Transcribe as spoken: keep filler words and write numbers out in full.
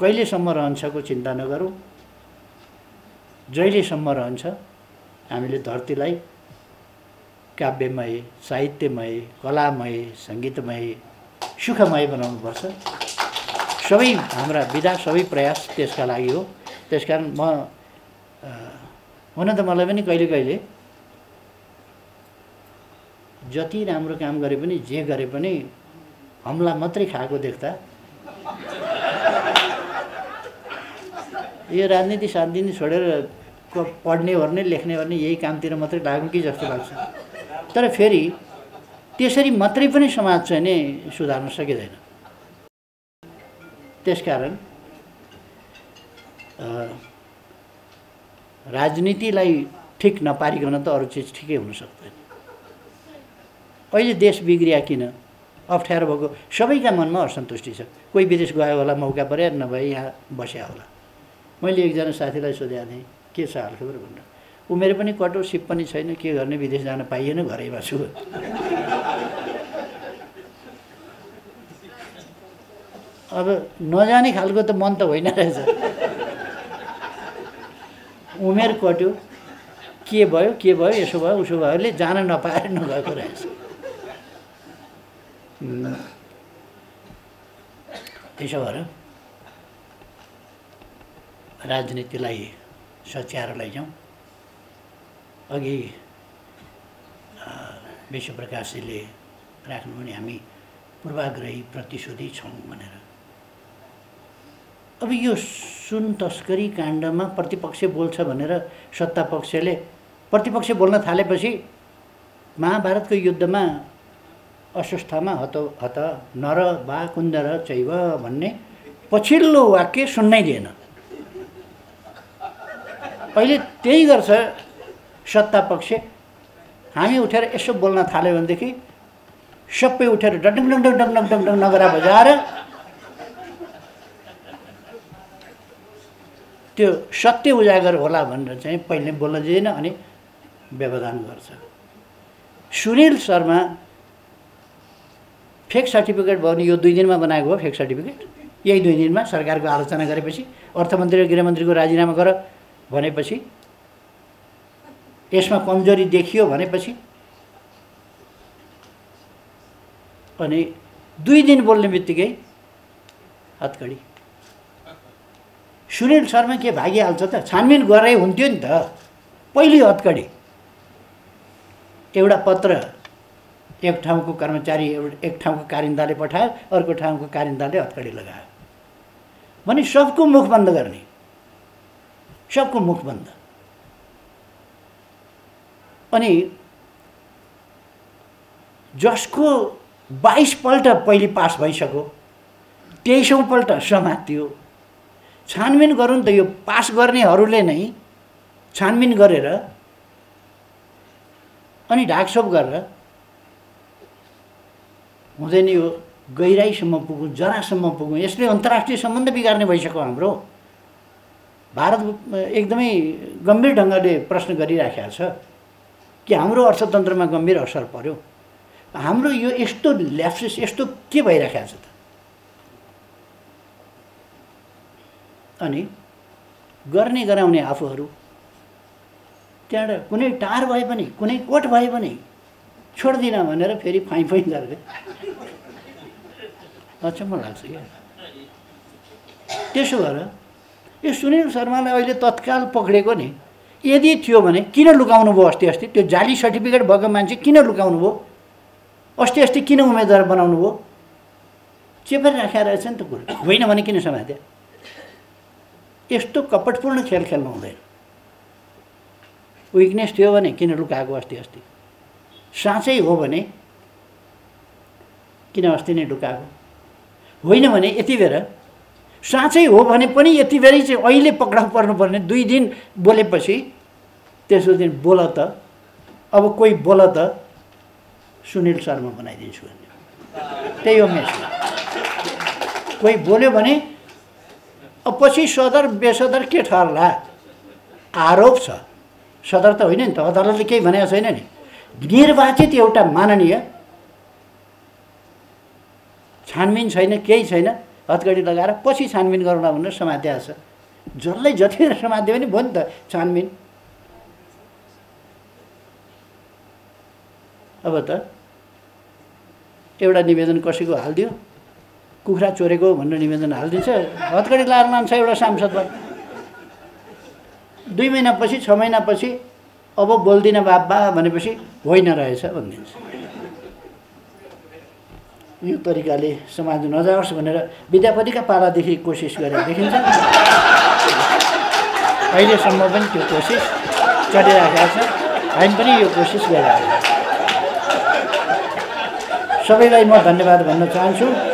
कहिलेसम्म रहन्छको चिन्ता नगरौँ। जहिलेसम्म रहन्छ हामीले धरतीलाई काव्यमय, साहित्यमय, कलामय, सङ्गीतमय, सुखमय बनाउनुपर्छ। सबै हाम्रा विधा, सबै प्रयास त्यसका लागि हो। त्यसकारण म हुन त मलाई पनि कहिले कहिले जति राम्रो काम गरे पनि जे गरे पनि हमला मात्रै खाएको देख्दा यो राजनीति सातदिन छोडेर पढ्ने ओर्ने लेख्ने ओर्ने यही कामतिर मात्रै लाग्नु कि जस्तो लाग्छ। तर फेरि त्यसरी मात्रै पनि समाज चाहिँ नि सुधार्न सकिँदैन। त्यसकारण राजनीतिलाई ठिक नपारिकन त अरू चिज ठिकै हुन सक्दैन। अहिले देश बिग्रिया किन? अप्ठ्यारो भएको सबैका मनमा असन्तुष्टि छ। कोही विदेश गयो होला, मौका पर्या, नभए यहाँ बस्या होला। मैले एकजना साथीलाई सोधेको थिएँ के छ हालखबर भनेर। ऊ मेरो पनि कटो सिप पनि छैन, के गर्ने, विदेश जान पाइएन, घरैमा छु। अब नजाने खालको त मन त होइन रहेछ। उमेर कट्यो, के भयो के भयो यसो भयो उसो भयोले जान नपाएर नगएको रहेछ। त्यसो भएर राजनीतिलाई सच्याएर लैजाउँ। अघि विश्वप्रकाशजीले राख्नु भने हामी पूर्वाग्रही प्रतिशोधी छौँ भनेर। अब यो सुन तस्करी काण्डमा प्रतिपक्ष बोल्छ भनेर सत्तापक्षले प्रतिपक्ष बोल्न थालेपछि महाभारतको युद्धमा अश्वस्थामा हत हत नर वा कुन्दर चैव भन्ने पछिल्लो वाक्य सुन्नै दिएन। अहिले त्यही गर्छ सत्तापक्ष। हामी उठेर यसो बोल्न थाल्यो भनेदेखि सबै उठेर डङ डङ डङ डङ डङ डङ नगरा बजाएर त्यो सत्य उजागर होला भनेर चाहिँ पहिले बोल्न दिएन अनि व्यवधान गर्छ। सुनिल शर्मा फेक सर्टिफिकेट भयो भने यो दुई दिनमा बनाएको हो। फेक सर्टिफिकेट यही दुई दिनमा सरकारको आलोचना गरेपछि, अर्थमन्त्री र गृहमन्त्रीको राजीनामा गर भनेपछि, यसमा कमजोरी देखियो भनेपछि अनि दुई दिन बोल्ने बित्तिकै हतकडी। सुनिल शर्मा के भागिहाल्छ त? छानबिन गरे हुन्थ्यो नि त। पहिले हतकडी। एउटा पत्र एक ठाउँको कर्मचारी एक ठाउँको कारिन्दाले पठायो, अर्को ठाउँको कारिन्दाले हतकडी लगायो भने सबको मुख बन्द गर्ने, सबको मुख बन्द। अनि जसको बाइस पल्ट पहिले पास भइसक्यो, तेइसौँ पल्ट समात्यो। छानबिन गरौँ त, यो पास गर्नेहरूले नै छानबिन गरेर अनि ढाकछोप गरेर हुँदैन। यो गहिराईसम्म पुगौँ, जरासम्म पुगौँ। यसले अन्तर्राष्ट्रिय सम्बन्ध बिगार्ने भइसक्यो हाम्रो। भारत एकदमै गम्भीर ढङ्गले प्रश्न गरिराखेको छ कि हाम्रो अर्थतन्त्रमा गम्भीर असर पर्यो। हाम्रो यो यस्तो ल्याप्सेस यस्तो के भइराखेको छ त? अनि गर्ने गराउने आफूहरू त्यहाँबाट कुनै टार भए पनि कुनै कोट भए पनि छोड्दिन भनेर फेरि फाइ फाइ गर्दै अचम्म लाग्छ क्या। त्यसो भएर यो सुनिल शर्मालाई अहिले तत्काल पक्रेको नि यदि थियो भने किन लुकाउनु भयो? अस्ति अस्ति त्यो जाली सर्टिफिकेट भएको मान्छे किन लुकाउनु भयो? अस्ति अस्ति किन उम्मेदवार बनाउनु भयो? चेपेर राखेर रहेछ नि त कुरो। होइन भने किन समात्यो? यस्तो कपटपूर्ण खेल खेल्नु हुँदैन। विकनेस थियो भने किन लुकाएको अस्ति अस्ति? साँच्चै हो भने किन अस्ति नै लुकाएको? होइन भने यति बेर साँच्चै हो भने पनि यति बेरै चाहिँ अहिले पक्राउ पर्नुपर्ने। दुई दिन बोलेपछि तेस्रो दिन बोल त, अब कोही बोल त सुनिल शर्मा बनाइदिन्छु भन्ने त्यही हो मेसेज। कोही बोल्यो भने अब पछि सदर बेसदर के ठहरला? आरोप छ, सदर त होइन नि त, अदालतले केही भनेको छैन नि। निर्वाचित एउटा माननीय, छानबिन छैन, केही छैन, हतकडी लगाएर पछि छानबिन गरौँला भनेर समातेको छ। जसलाई जतिखेर समात्यो भने भयो नि त छानबिन। अब त एउटा निवेदन कसैको हालिदियो, कुखुरा चोरेको भनेर निवेदन हालिदिन्छ, हतकडी लाएर लान्छ एउटा सांसदलाई। दुई महिनापछि छ महिनापछि अब बोल्दिनँ बाबा भनेपछि होइन रहेछ भनिदिन्छ। यो तरिकाले समाज नजाओस् भनेर विद्यापतिका पालादेखि कोसिस गरेर देखिन्छ। अहिलेसम्म पनि त्यो कोसिस चलिरहेको छ, हामी पनि यो कोसिस गरिरहेका छौँ। सबैलाई म धन्यवाद भन्न चाहन्छु।